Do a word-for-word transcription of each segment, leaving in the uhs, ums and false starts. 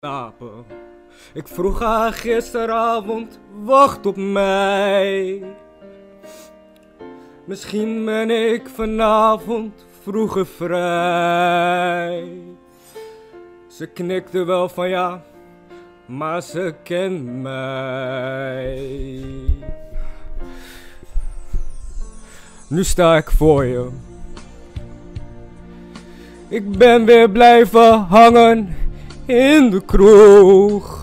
slapen. Ik vroeg haar gisteravond, wacht op mij. Misschien ben ik vanavond vroeger vrij. Ze knikte wel van ja, maar ze kent mij. Nu sta ik voor je. Ik ben weer blijven hangen in de kroeg.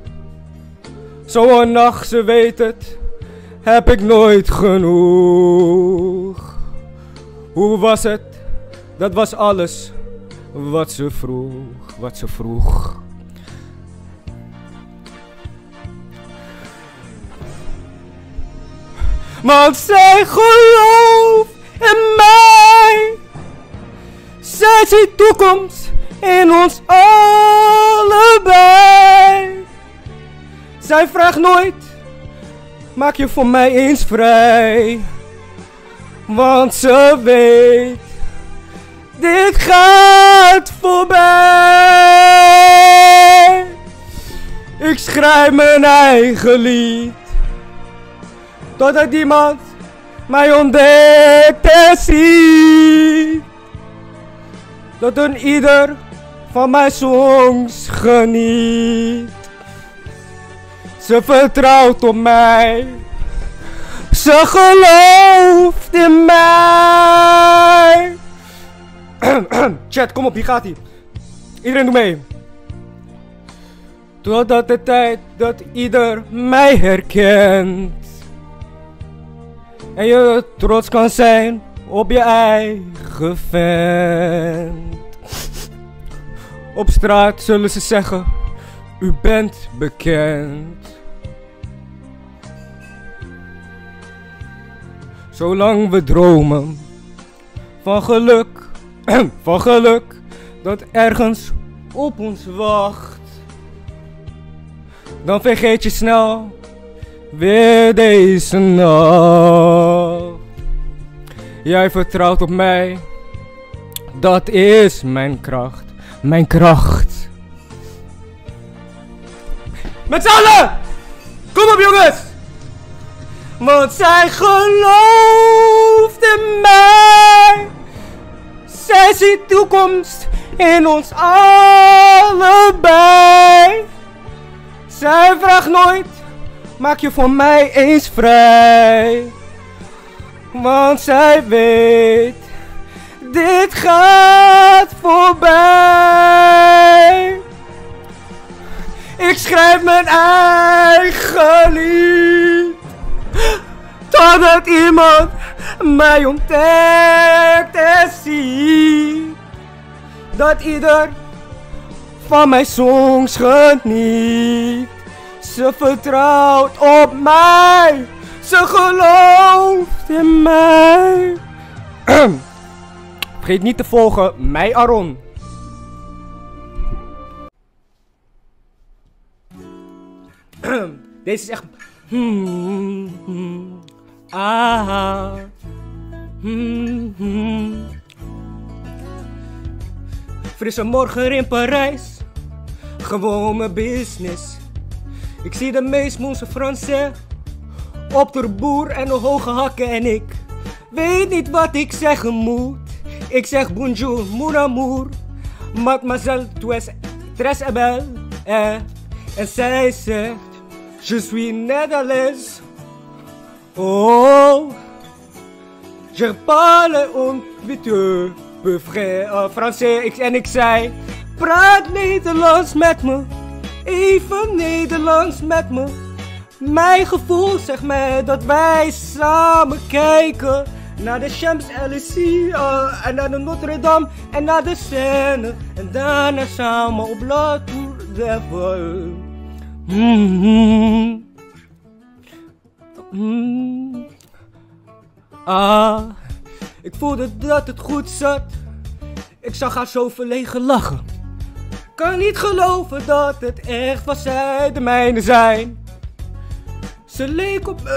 Zo'n nacht, ze weet het, heb ik nooit genoeg. Hoe was het? Dat was alles wat ze vroeg, wat ze vroeg. Want zij gelooft in mij. Zij ziet toekomst in ons allebei. Zij vraagt nooit, maak je voor mij eens vrij. Want ze weet, dit gaat voorbij. Ik schrijf mijn eigen lied, totdat iemand mij ontdekt en ziet. Dat een ieder van mijn songs geniet. Ze vertrouwt op mij. Ze gelooft in mij. Chat, kom op, hier gaat ie. Iedereen doe mee. Totdat de tijd dat ieder mij herkent. En je trots kan zijn op je eigen vent. Op straat zullen ze zeggen, u bent bekend. Zolang we dromen van geluk, van geluk dat ergens op ons wacht, dan vergeet je snel weer deze nacht. Jij vertrouwt op mij, dat is mijn kracht, mijn kracht. Met z'n allen! Kom op jongens! Want zij gelooft in mij. Zij ziet toekomst in ons allebei. Zij vraagt nooit, maak je voor mij eens vrij. Want zij weet, dit gaat voorbij. Ik schrijf mijn eigen lied, totdat iemand mij ontdekt en ziet. Dat ieder van mijn songs geniet. Ze vertrouwt op mij. Ze gelooft in mij. Vergeet niet te volgen, mij Aron. Deze is echt... Hmm, hmm, ah, hmm, hmm. Frisse morgen in Parijs. Gewoon mijn business. Ik zie de meest moeze Français op de boer en de hoge hakken en ik weet niet wat ik zeggen moet. Ik zeg bonjour, mon amour, mademoiselle, tu es très belle, eh. En zij zegt, je suis Nederlands. Oh, je parle un petit peu frère, Français. Ik, en ik zei, praat Nederlands met me, even Nederlands met me. Mijn gevoel zegt mij dat wij samen kijken naar de Champs-Élysées uh, en naar de Notre-Dame en naar de Seine. En daarna samen op La Tour d'Eiffel. Mm-hmm. Mm. Ah, ik voelde dat het goed zat. Ik zag haar zo verlegen lachen. Kan niet geloven dat het echt was, zij de mijne zijn. Ze leek op...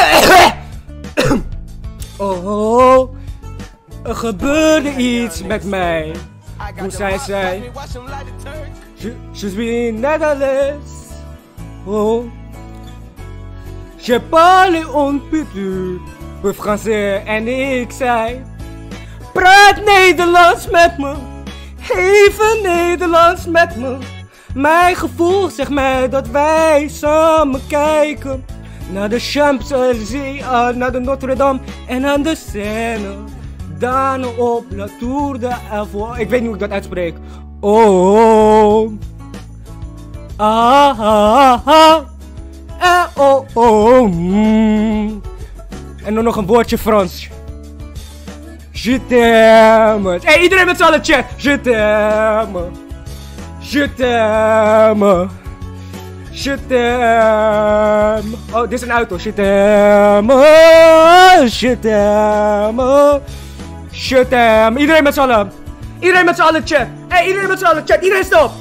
Oh, er gebeurde iets met mij. Toen zij zei, Je, je suis Nederlands. Oh. Je parle un peu de français en ik zei: praat Nederlands met me, even Nederlands met me. Mijn gevoel zegt mij dat wij samen kijken naar de Champs-Élysées, naar de Notre-Dame en aan de Seine. Daarna op La Tour de Eiffel. Ik weet niet hoe ik dat uitspreek. Oh. Ah, ah, ah. Eh, oh, oh. Mm. En dan nog een woordje Frans. Je t'aime. Hey, iedereen met z'n allen chat. Je t'aime. Je t'aime. Je t'aime. Oh, dit is een auto. Je t'aime. Je t'aime. Je t'aime. Iedereen met z'n allen. Iedereen met z'n allen chat. Hey, iedereen met z'n allen chat. Iedereen stop.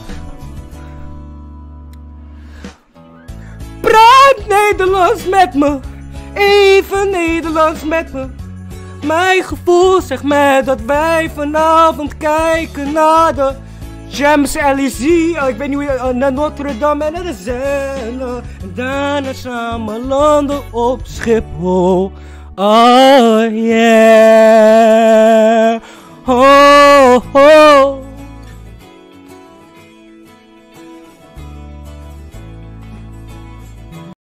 Praat Nederlands met me. Even Nederlands met me. Mijn gevoel zegt mij dat wij vanavond kijken naar de Champs-Élysées. Oh, ik weet niet hoe je... Naar Notre-Dame en naar de Seine. En daarna samen landen op Schiphol. Oh yeah. Oh, oh.